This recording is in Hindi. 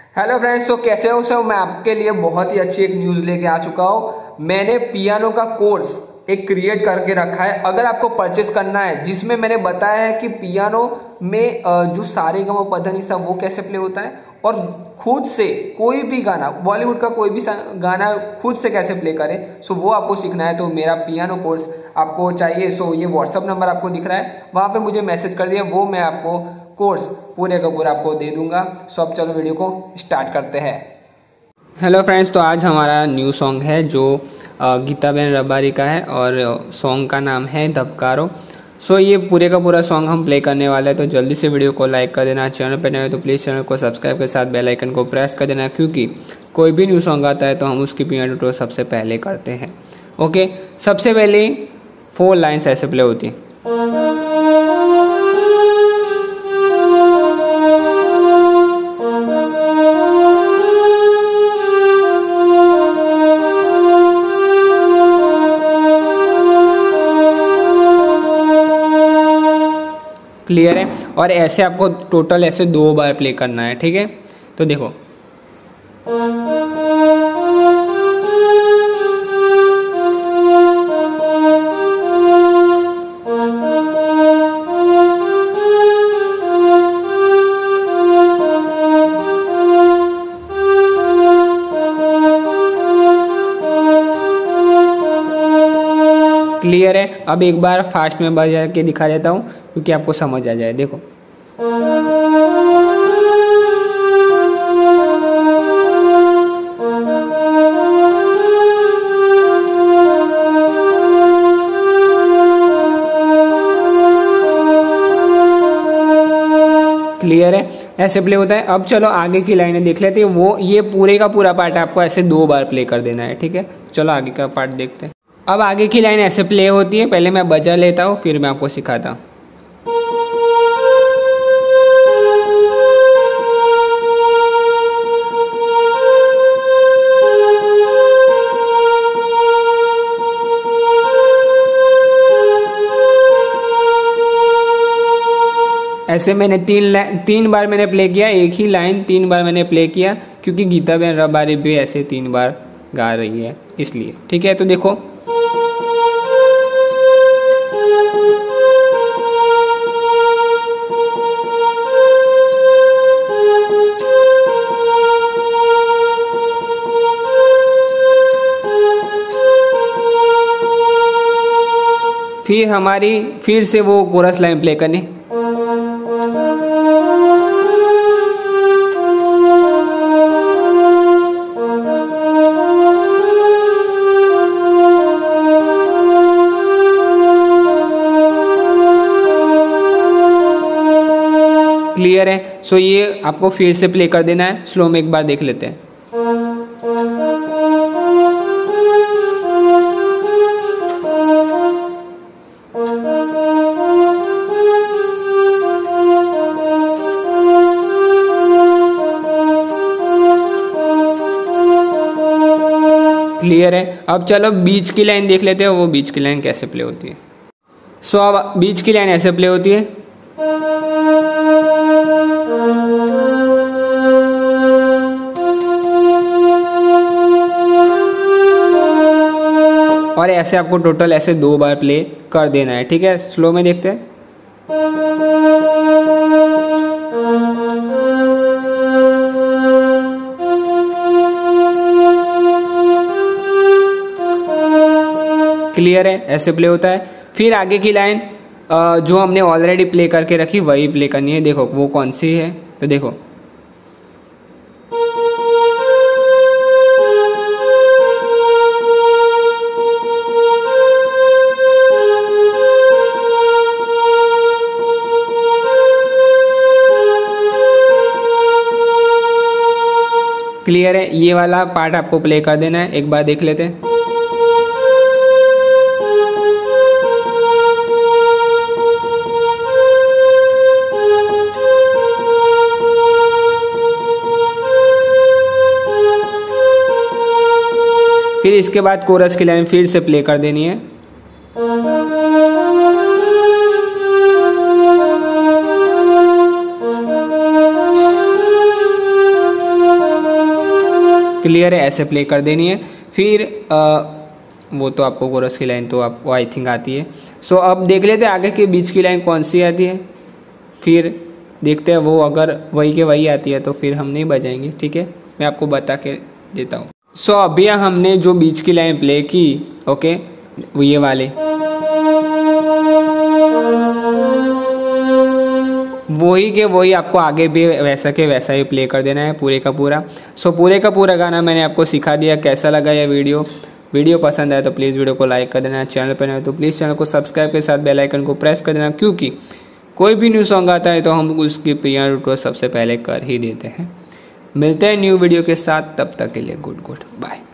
हेलो फ्रेंड्स, तो कैसे हो सब। मैं आपके लिए बहुत ही अच्छी एक न्यूज़ लेके आ चुका हूँ। मैंने पियानो का कोर्स एक क्रिएट करके रखा है। अगर आपको परचेस करना है, जिसमें मैंने बताया है कि पियानो में जो सारे गा मा पा धा नी सा वो कैसे प्ले होता है, और खुद से कोई भी गाना, बॉलीवुड का कोई भी गाना खुद से कैसे प्ले करें। सो वो आपको सीखना है। तो मेरा पियानो कोर्स आपको चाहिए। सो ये व्हाट्सअप नंबर आपको दिख रहा है, वहां पे मुझे मैसेज कर दिया, वो मैं आपको कोर्स पूरे का पूरा आपको दे दूंगा। सो अब चलो वीडियो को स्टार्ट करते हैं। हेलो फ्रेंड्स, तो आज हमारा न्यू सॉन्ग है जो गीताबेन रबारी का है, और सॉन्ग का नाम है धबकारो। सो ये पूरे का पूरा सॉन्ग हम प्ले करने वाले हैं। तो जल्दी से वीडियो को लाइक कर देना, चैनल पर नए हो तो प्लीज़ चैनल को सब्सक्राइब के साथ बेल आइकन को प्रेस कर देना, क्योंकि कोई भी न्यू सॉन्ग आता है तो हम उसकी पियानो ट्यूटोरियल सबसे पहले करते हैं। ओके, सबसे पहले 4 लाइन्स ऐसे प्ले होती हैं। क्लियर है। और ऐसे आपको टोटल ऐसे 2 बार प्ले करना है, ठीक है। तो देखो, क्लियर है। अब एक बार फास्ट में बजा के दिखा देता हूँ, क्योंकि आपको समझ आ जाए। देखो, क्लियर है, ऐसे प्ले होता है। अब चलो आगे की लाइनें देख लेते हैं। वो ये पूरे का पूरा पार्ट आपको ऐसे 2 बार प्ले कर देना है, ठीक है। चलो आगे का पार्ट देखते हैं। अब आगे की लाइन ऐसे प्ले होती है। पहले मैं बजा लेता हूँ, फिर मैं आपको सिखाता हूँ। ऐसे मैंने 3 बार मैंने प्ले किया। एक ही लाइन 3 बार मैंने प्ले किया, क्योंकि गीताबेन रबारी भी ऐसे 3 बार गा रही है, इसलिए। ठीक है, तो देखो, फिर से वो कोरस लाइन प्ले करनी। क्लियर है। सो ये आपको फिर से प्ले कर देना है। स्लो में एक बार देख लेते हैं। क्लियर है। अब चलो बीच की लाइन देख लेते हैं, वो बीच की लाइन कैसे प्ले होती है। सो अब बीच की लाइन ऐसे प्ले होती है। और ऐसे आपको टोटल ऐसे 2 बार प्ले कर देना है, ठीक है। स्लो में देखते हैं। क्लियर है, ऐसे प्ले होता है। फिर आगे की लाइन जो हमने ऑलरेडी प्ले करके रखी वही प्ले करनी है। देखो वो कौन सी है, तो देखो, क्लियर है। ये वाला पार्ट आपको प्ले कर देना है। एक बार देख लेते हैं। फिर इसके बाद कोरस की लाइन फिर से प्ले कर देनी है। क्लियर है, ऐसे प्ले कर देनी है। फिर वो तो आपको कोरस की लाइन तो आपको आई थिंक आती है। सो अब देख लेते हैं आगे के बीच की लाइन कौन सी आती है, फिर देखते हैं वो अगर वही के वही आती है तो फिर हम नहीं बजाएंगे, ठीक है, मैं आपको बता के देता हूँ। सो अभी हमने जो बीच की लाइन प्ले की, ओके, वो ये वाले, वही के वही आपको आगे भी वैसा के वैसा ही प्ले कर देना है पूरे का पूरा। सो पूरे का पूरा गाना मैंने आपको सिखा दिया। कैसा लगा यह वीडियो पसंद आया तो प्लीज़ वीडियो को लाइक कर देना, चैनल पर नए तो प्लीज़ चैनल को सब्सक्राइब के साथ बेल आइकन को प्रेस कर देना, क्योंकि कोई भी न्यू सॉन्ग आता है तो हम उसकी पियानो ट्यूटोरियल सबसे पहले कर ही देते हैं। मिलते हैं न्यू वीडियो के साथ, तब तक के लिए गुड बाय।